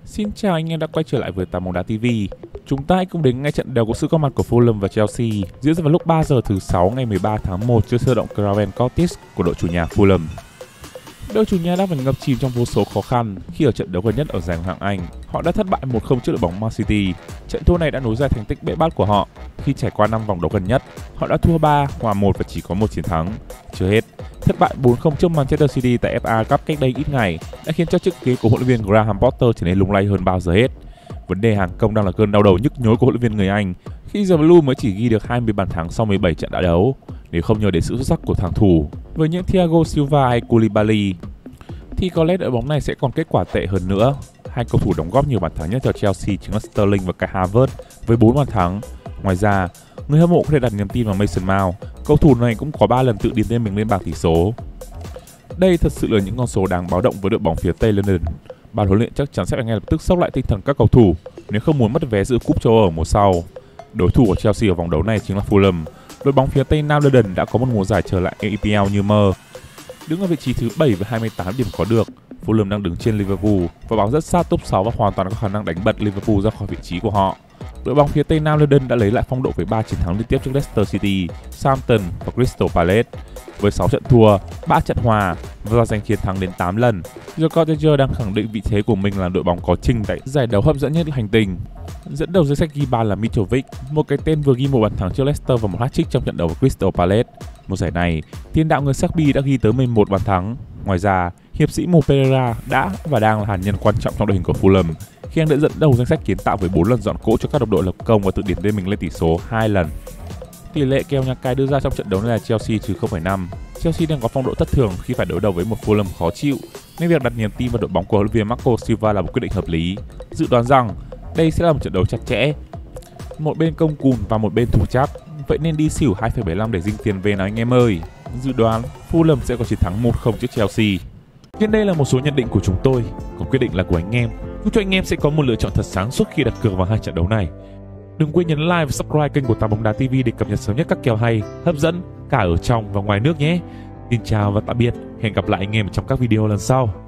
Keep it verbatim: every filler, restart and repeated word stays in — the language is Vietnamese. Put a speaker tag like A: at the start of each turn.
A: Xin chào anh em đã quay trở lại với Tám Bóng Đá ti vi. Chúng ta hãy cùng đến ngay trận đấu có sự góp mặt của Fulham và Chelsea diễn ra vào lúc ba giờ thứ sáu ngày mười ba tháng một trên sân vận động Craven Cottage của đội chủ nhà Fulham. Đội chủ nhà đang phải ngập chìm trong vô số khó khăn khi ở trận đấu gần nhất ở giải Ngoại hạng Anh. Họ đã thất bại một không trước đội bóng Man City. Trận thua này đã nối dài thành tích bế bát của họ. Khi trải qua năm vòng đấu gần nhất, họ đã thua ba, hòa một và chỉ có một chiến thắng. Chưa hết, thất bại bốn không trước Manchester City tại ép a Cup cách đây ít ngày đã khiến cho chiếc ghế của huấn luyện viên Graham Potter trở nên lung lay hơn bao giờ hết. Vấn đề hàng công đang là cơn đau đầu nhức nhối của huấn luyện viên người Anh khi The Blue mới chỉ ghi được hai mươi bàn thắng sau mười bảy trận đã đấu, nếu không nhờ đến sự xuất sắc của thằng thủ với những Thiago Silva hay Koulibaly thì có lẽ đội bóng này sẽ còn kết quả tệ hơn nữa. Hai cầu thủ đóng góp nhiều bàn thắng nhất cho Chelsea chính là Sterling và Kai Havertz với bốn bàn thắng. Ngoài ra, người hâm mộ có thể đặt niềm tin vào Mason Mount. Cầu thủ này cũng có ba lần tự điền tên mình lên bảng tỷ số. Đây thật sự là những con số đáng báo động với đội bóng phía Tây London. Ban huấn luyện chắc chắn sẽ phải ngay lập tức sốc lại tinh thần các cầu thủ nếu không muốn mất vé dự cúp châu Âu ở mùa sau. Đối thủ của Chelsea ở vòng đấu này chính là Fulham. Đội bóng phía Tây Nam London đã có một mùa giải trở lại e pê lờ như mơ. Đứng ở vị trí thứ bảy với hai mươi tám điểm có được, Fulham đang đứng trên Liverpool và bám rất sát top sáu và hoàn toàn có khả năng đánh bật Liverpool ra khỏi vị trí của họ. Đội bóng phía Tây Nam London đã lấy lại phong độ với ba chiến thắng liên tiếp trước Leicester City, Southampton và Crystal Palace. Với sáu trận thua, ba trận hòa và giành chiến thắng đến tám lần, The Cottagers đang khẳng định vị thế của mình là đội bóng có trình tại giải đấu hấp dẫn nhất hành tinh. Dẫn đầu danh sách ghi bàn là Mitrovic, một cái tên vừa ghi một bàn thắng trước Leicester và một hat-trick trong trận đấu với Crystal Palace. Một giải này, tiền đạo người Serbia đã ghi tới mười một bàn thắng. Ngoài ra, hiệp sĩ Mo Pereira đã và đang là hạt nhân quan trọng trong đội hình của Fulham khi anh đã dẫn đầu danh sách kiến tạo với bốn lần dọn cỗ cho các đồng đội lập công và tự điền tên mình lên tỷ số hai lần. Tỷ lệ kèo nhà cái đưa ra trong trận đấu này là Chelsea trừ không phẩy năm. Chelsea đang có phong độ thất thường khi phải đối đầu với một Fulham khó chịu, nên việc đặt niềm tin vào đội bóng của huấn luyện viên Marco Silva là một quyết định hợp lý. Dự đoán rằng đây sẽ là một trận đấu chặt chẽ, một bên công cùn và một bên thủ chắc, vậy nên đi xỉu hai phẩy bảy lăm để dinh tiền về nào anh em ơi. Dự đoán Fulham sẽ có chiến thắng một không trước Chelsea. Trên đây là một số nhận định của chúng tôi, còn quyết định là của anh em. Chúc cho anh em sẽ có một lựa chọn thật sáng suốt khi đặt cược vào hai trận đấu này. Đừng quên nhấn like và subscribe kênh của Tám Bóng Đá ti vi để cập nhật sớm nhất các kèo hay, hấp dẫn cả ở trong và ngoài nước nhé. Xin chào và tạm biệt, hẹn gặp lại anh em trong các video lần sau.